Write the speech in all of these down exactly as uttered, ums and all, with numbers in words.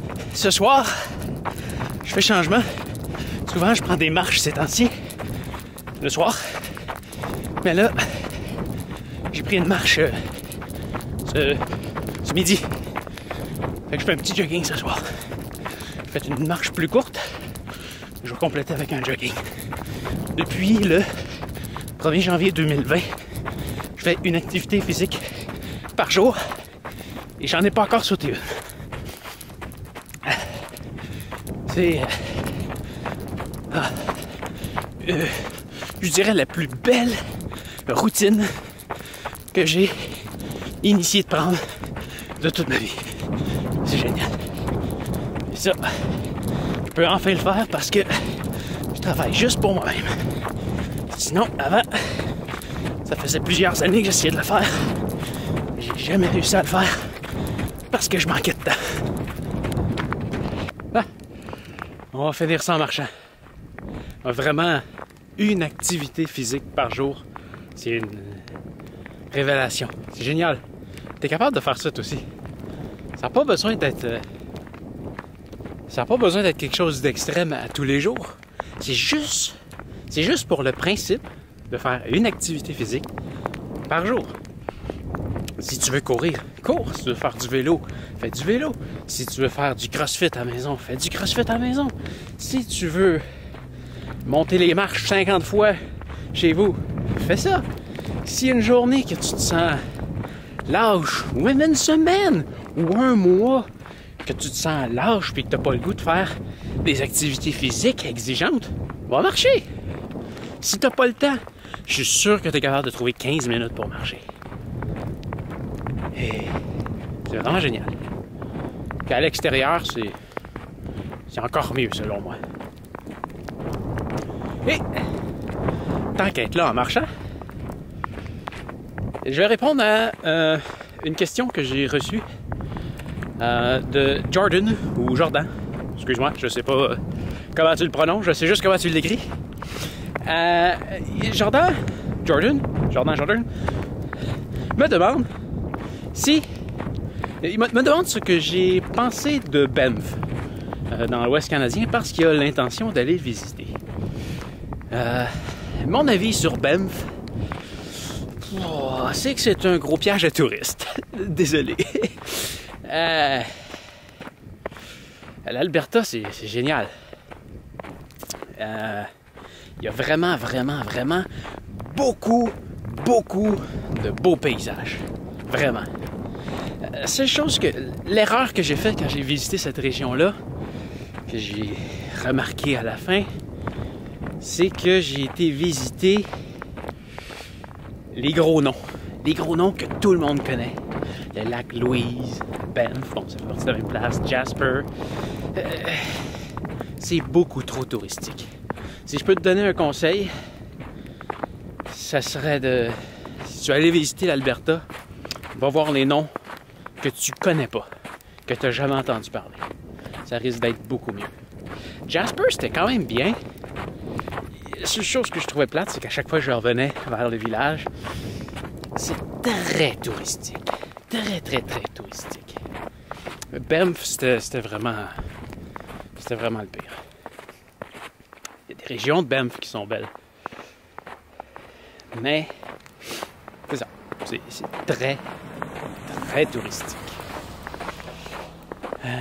Ce soir, je fais changement. Souvent, je prends des marches ces temps-ci, le soir. Mais là, j'ai pris une marche euh, ce, ce midi. Fait que je fais un petit jogging ce soir. J'ai fait une marche plus courte. Je vais compléter avec un jogging. Depuis le premier janvier deux mille vingt, je fais une activité physique par jour et j'en ai pas encore sauté une. C'est... Euh, ah, euh, je dirais la plus belle routine que j'ai initié de prendre de toute ma vie. C'est génial. Et ça, je peux enfin le faire parce que je travaille juste pour moi-même. Sinon, avant, ça faisait plusieurs années que j'essayais de le faire. J'ai jamais réussi à le faire parce que je manquais de temps. Ah, on va finir ça en marchant. Vraiment, une activité physique par jour, c'est une révélation. C'est génial. T'es capable de faire ça toi aussi. Ça n'a pas besoin d'être... Euh, ça n'a pas besoin d'être quelque chose d'extrême à tous les jours. C'est juste... C'est juste pour le principe de faire une activité physique par jour. Si tu veux courir, cours. Si tu veux faire du vélo, fais du vélo. Si tu veux faire du crossfit à la maison, fais du crossfit à la maison. Si tu veux monter les marches cinquante fois chez vous, fais ça. Si une journée que tu te sens lâche, ou même une semaine, ou un mois, que tu te sens lâche et que tu n'as pas le goût de faire des activités physiques exigeantes, va marcher. Si tu n'as pas le temps, je suis sûr que tu es capable de trouver quinze minutes pour marcher. Et c'est vraiment génial. Puis à l'extérieur, c'est, c'est encore mieux selon moi. Et tant qu'à être là en marchant, je vais répondre à euh, une question que j'ai reçue euh, de Jordan ou Jordan. Excuse-moi, je sais pas euh, comment tu le prononces, je sais juste comment tu l'écris. Euh, Jordan, Jordan, Jordan, Jordan, me demande si... Il me, me demande ce que j'ai pensé de Banff euh, dans l'Ouest canadien parce qu'il a l'intention d'aller visiter. Euh, mon avis sur Banff, oh, c'est que c'est un gros piège à touristes. Désolé. Euh, L'Alberta, c'est, c'est génial. Euh, il y a vraiment, vraiment, vraiment beaucoup, beaucoup de beaux paysages. Vraiment. La seule chose que... L'erreur que j'ai faite quand j'ai visité cette région-là, que j'ai remarqué à la fin, c'est que j'ai été visiter les gros noms. Les gros noms que tout le monde connaît. Le lac Louise, Banff, bon, ça fait partie de la même place, Jasper. Euh, c'est beaucoup trop touristique. Si je peux te donner un conseil, ça serait de... Si tu veux aller visiter l'Alberta, va voir les noms que tu connais pas, que tu n'as jamais entendu parler. Ça risque d'être beaucoup mieux. Jasper, c'était quand même bien. La seule chose que je trouvais plate, c'est qu'à chaque fois que je revenais vers le village, c'est très touristique. Très, très, très touristique. Banff, c'était, c'était vraiment... C'était vraiment le pire. Il y a des régions de Banff qui sont belles. Mais... C'est ça. C'est, c'est très, très touristique. Euh...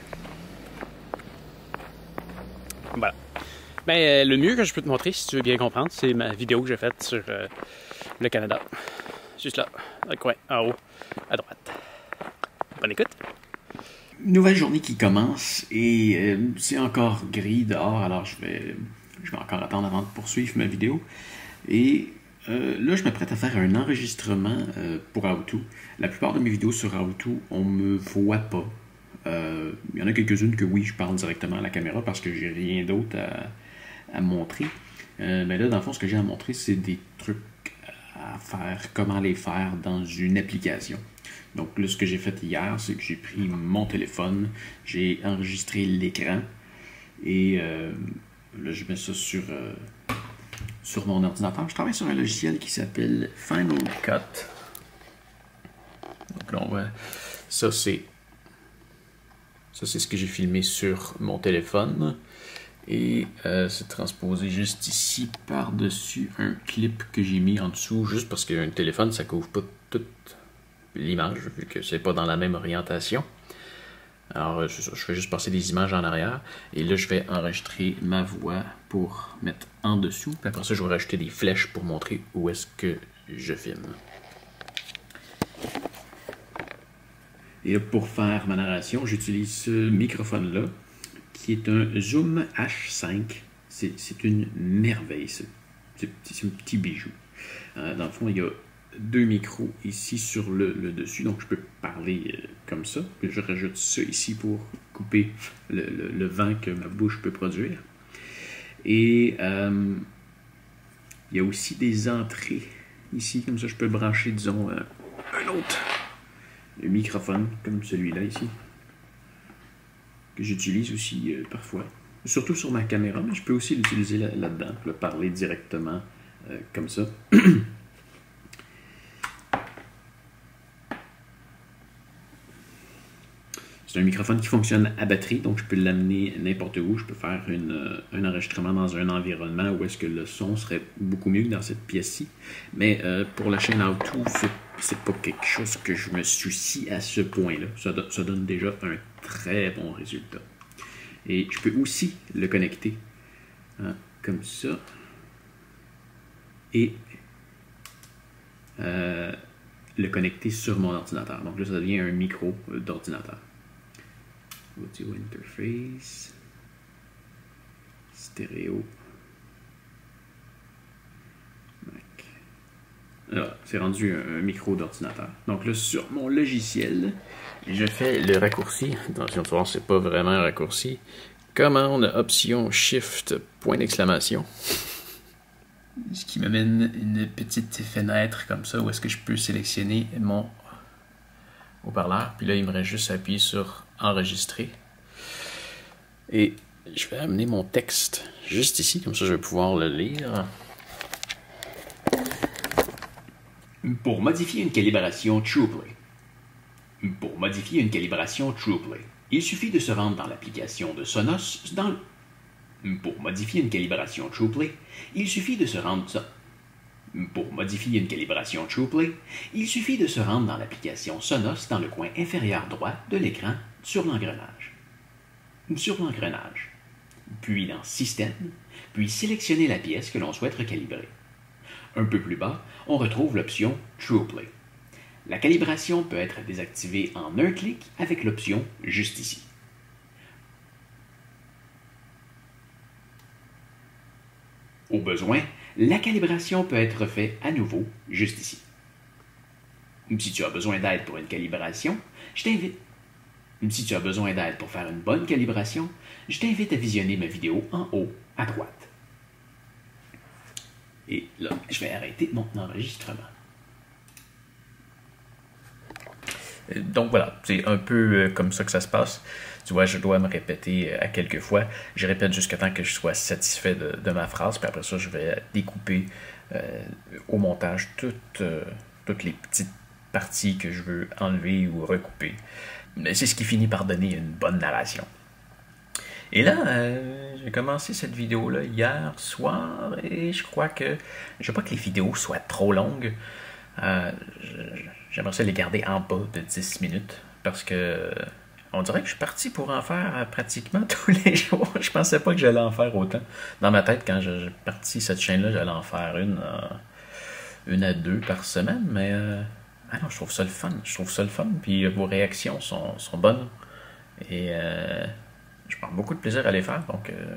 Voilà. Ben, euh, le mieux que je peux te montrer, si tu veux bien comprendre, c'est ma vidéo que j'ai faite sur euh, le Canada. Juste là, dans le coin, en haut, à droite. Bonne écoute. Nouvelle journée qui commence et euh, c'est encore gris dehors, alors je vais, je vais encore attendre avant de poursuivre ma vidéo. Et euh, là, je m'apprête à faire un enregistrement euh, pour Auto. La plupart de mes vidéos sur Auto, on me voit pas. Euh, il y en a quelques-unes que oui, je parle directement à la caméra parce que j'ai rien d'autre à, à montrer. Euh, mais là, dans le fond, ce que j'ai à montrer, c'est des trucs à faire, comment les faire dans une application. Donc là, ce que j'ai fait hier, c'est que j'ai pris mon téléphone, j'ai enregistré l'écran et euh, là, je mets ça sur, euh, sur mon ordinateur. Je travaille sur un logiciel qui s'appelle Final Cut. Donc là, on voit, ça c'est Ça, c'est ce que j'ai filmé sur mon téléphone. Et euh, c'est transposé juste ici par-dessus un clip que j'ai mis en dessous, juste parce qu'un téléphone, ça couvre pas toute l'image, vu que c'est pas dans la même orientation. Alors, je, je fais juste passer des images en arrière. Et là, je vais enregistrer ma voix pour mettre en dessous. Puis après ça, je vais rajouter des flèches pour montrer où est-ce que je filme. Et là, pour faire ma narration, j'utilise ce microphone-là, qui est un Zoom H cinq. C'est une merveille, c'est un petit bijou. Euh, dans le fond, il y a deux micros ici sur le, le dessus, donc je peux parler euh, comme ça. Puis je rajoute ça ici pour couper le, le, le vent que ma bouche peut produire. Et euh, il y a aussi des entrées ici, comme ça je peux brancher, disons, euh, un autre microphone, comme celui-là ici, que j'utilise aussi euh, parfois, surtout sur ma caméra, mais je peux aussi l'utiliser là-dedans, là pour parler directement euh, comme ça. C'est un microphone qui fonctionne à batterie, donc je peux l'amener n'importe où. Je peux faire une, euh, un enregistrement dans un environnement où est-ce que le son serait beaucoup mieux que dans cette pièce-ci. Mais euh, pour la chaîne How-To, c'est pas quelque chose que je me soucie à ce point-là. Ça, do ça donne déjà un très bon résultat. Et je peux aussi le connecter hein, comme ça. Et euh, le connecter sur mon ordinateur. Donc là, ça devient un micro d'ordinateur. Audio interface, stéréo, Mac. Alors, c'est rendu un, un micro d'ordinateur. Donc là, sur mon logiciel, je fais le raccourci. Attention, tu vois, c'est pas vraiment un raccourci. Commande, option, shift, point d'exclamation. Ce qui m'amène une petite fenêtre comme ça où est-ce que je peux sélectionner mon haut-parleur. Puis là, il me reste juste à appuyer sur enregistrer. Et je vais amener mon texte juste ici, comme ça je vais pouvoir le lire. Pour modifier une calibration TruePlay. Pour modifier une calibration TruePlay, il suffit de se rendre dans l'application de Sonos dans Pour modifier une calibration TruePlay, il suffit de se rendre Pour modifier une calibration TruePlay, il suffit de se rendre dans l'application Sonos dans le coin inférieur droit de l'écran sur l'engrenage. Sur l'engrenage. Puis dans Système, puis sélectionner la pièce que l'on souhaite recalibrer. Un peu plus bas, on retrouve l'option TruePlay. La calibration peut être désactivée en un clic avec l'option juste ici. Au besoin, la calibration peut être faite à nouveau juste ici. Si tu as besoin d'aide pour une calibration, je t'invite. Si tu as besoin d'aide pour faire une bonne calibration, je t'invite à visionner ma vidéo en haut à droite. Et là, je vais arrêter mon enregistrement. Donc voilà, c'est un peu comme ça que ça se passe. Tu vois, je dois me répéter à quelques fois. Je répète jusqu'à temps que je sois satisfait de, de ma phrase, puis après ça, je vais découper euh, au montage toutes, euh, toutes les petites parties que je veux enlever ou recouper. C'est ce qui finit par donner une bonne narration. Et là, euh, j'ai commencé cette vidéo-là hier soir, et je crois que... Je veux pas que les vidéos soient trop longues. Euh, J'aimerais ça les garder en bas de dix minutes, parce que... On dirait que je suis parti pour en faire pratiquement tous les jours. Je pensais pas que j'allais en faire autant. Dans ma tête, quand j'ai parti cette chaîne-là, j'allais en faire une, euh, une à deux par semaine. Mais euh, ah non, je trouve ça le fun. Je trouve ça le fun. Puis vos réactions sont, sont bonnes. Et euh, je prends beaucoup de plaisir à les faire. Donc, euh,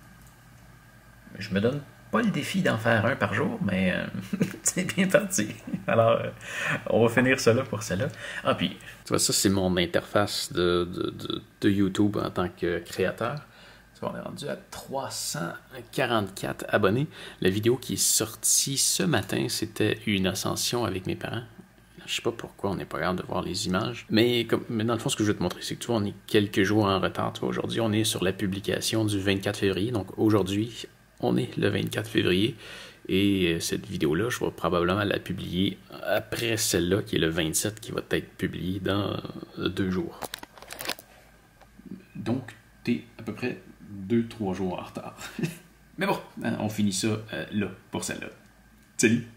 je me donne pas le défi d'en faire un par jour, mais euh, c'est bien parti. Alors, euh, on va finir cela pour cela. Ah, puis, tu vois, ça, c'est mon interface de, de, de, de YouTube en tant que créateur. Tu vois, on est rendu à trois cent quarante-quatre abonnés. La vidéo qui est sortie ce matin, c'était une ascension avec mes parents. Je sais pas pourquoi on n'est pas capable de voir les images. Mais, comme, mais dans le fond, ce que je veux te montrer, c'est que tu vois, on est quelques jours en retard. Tu vois, aujourd'hui, on est sur la publication du vingt-quatre février. Donc, aujourd'hui, on est le vingt-quatre février. Et cette vidéo-là, je vais probablement la publier après celle-là, qui est le vingt-sept, qui va être publiée dans deux jours. Donc, t'es à peu près deux trois jours en retard. Mais bon, on finit ça euh, là, pour celle-là. Salut!